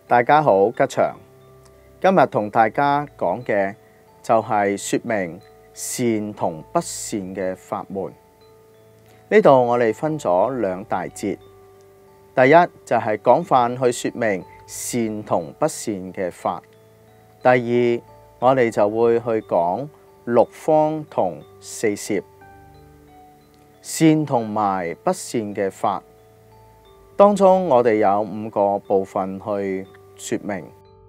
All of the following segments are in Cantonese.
大家好，吉祥。今日同大家講嘅就係說明善同不善嘅法門。呢度我哋分咗兩大節，第一就係廣泛去說明善同不善嘅法，第二我哋就會去講六方同四攝，善同埋不善嘅法。當中我哋有5個部分去說明。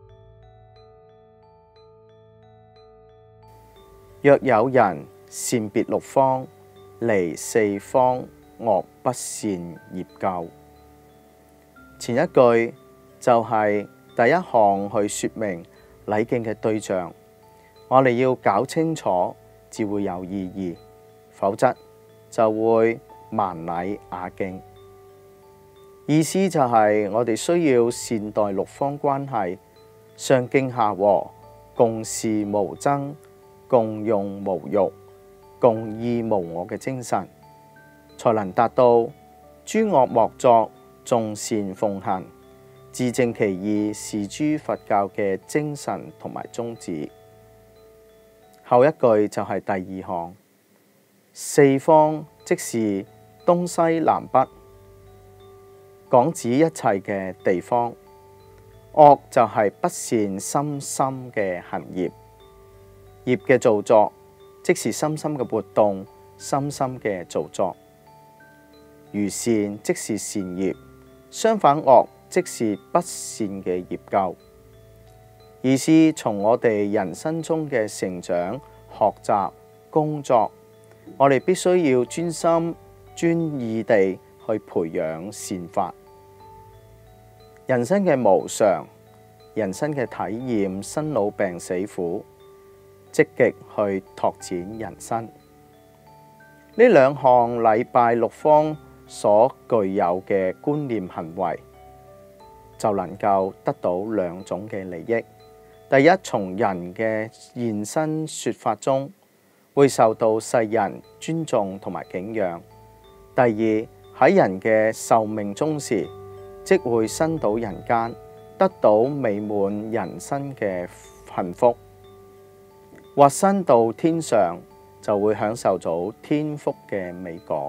若有人善別六方，離四方，惡不善業咎。前一句就係第一項去說明禮敬嘅對象，我哋要搞清楚至會有意義，否則就會盲禮啞敬。意思就係我哋需要善待六方關係，上敬下和，共事無爭，共用無欲，共議無我嘅精神，才能達到諸惡莫作，眾善奉行，自正其意，是諸佛教嘅精神同埋宗旨。後一句就係第二項，四方即是東西南北，講指一切嘅地方。惡就係不善心心嘅行業，業嘅造作即是心心嘅活動，心心嘅造作。如善即是善業，相反惡即是不善嘅業咎。意思從我哋人生中嘅成長、學習、工作，我哋必須要專心專意地去培養善法。人生嘅無常，人生嘅體驗，生老病死苦，積極去拓展人生。呢兩項禮拜六方所具有嘅觀念行為，就能夠得到兩種嘅利益。第一，從人嘅現身說法中，會受到世人尊重同埋敬仰。第二，喺人嘅壽命終時，即會生到人間，得到美滿人生嘅幸福，或生到天上，就會享受到天福嘅美果。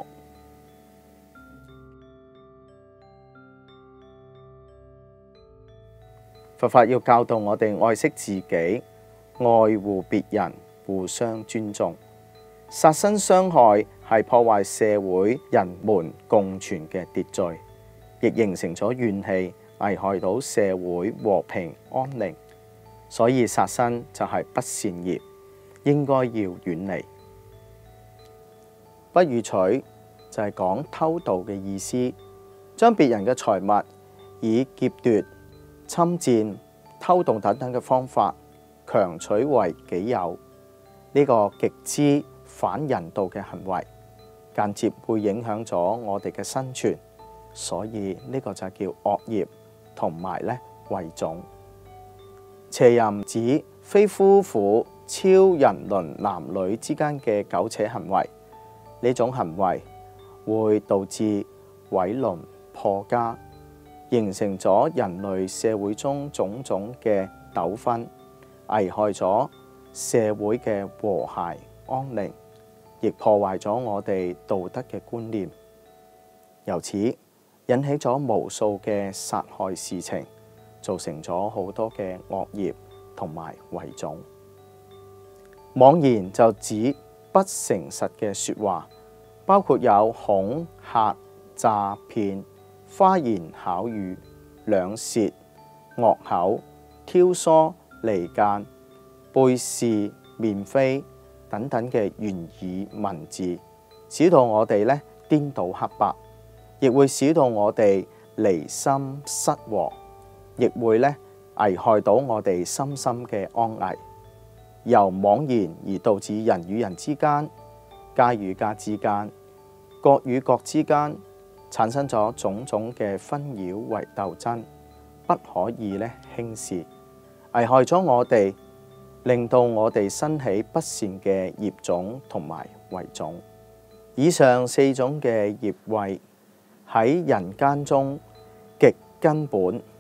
佛法要教導我哋愛惜自己，愛護別人，互相尊重。殺生傷害係破壞社會人們共存嘅秩序，亦形成咗怨氣，危害到社會和平安寧。所以殺生就係不善業，應該要遠離。不與取就係講偷盜嘅意思，將別人嘅財物以劫奪、侵佔、偷盜等等嘅方法強取為己有，呢個極之反人道嘅行為，間接會影響咗我哋嘅生存，所以呢個就叫惡業，同埋為種。邪淫指非夫婦超人倫男女之間嘅苟且行為，呢種行為會導致毀鄰破家，形成咗人類社會中種種嘅糾紛，危害咗社會嘅和諧安寧，亦破壞咗我哋道德嘅觀念，由此引起咗無數嘅殺害事情，造成咗好多嘅惡業同埋為種。妄言就指不誠實嘅說話，包括有恐嚇、詐騙、花言巧語、兩舌、惡口、挑唆、離間、背事、面非等等嘅言語文字，使到我哋顛倒黑白，亦會使到我哋離心失和，亦會危害到我哋心心嘅安危。由妄言而導致人與人之間、家與家之間、國與國之間產生咗種種嘅紛擾為鬥爭，不可以輕視，危害咗我哋，令到我哋生起不善嘅業種同埋為種。以上4種嘅業慧喺人間中極根本，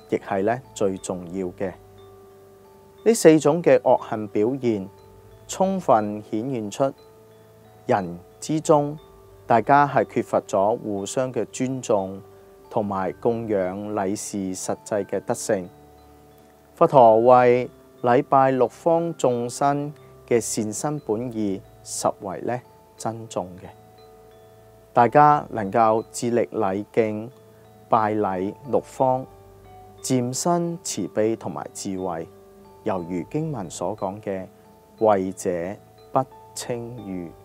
亦係咧最重要嘅。呢4種嘅惡行表現，充分顯現出人之中大家係缺乏咗互相嘅尊重同埋供養禮事實際嘅德性。佛陀為禮拜六方眾生嘅善心本意實為咧珍重嘅。大家能夠致力禮敬拜禮六方，漸生慈悲同埋智慧，猶如經文所講嘅，慧者不稱譽。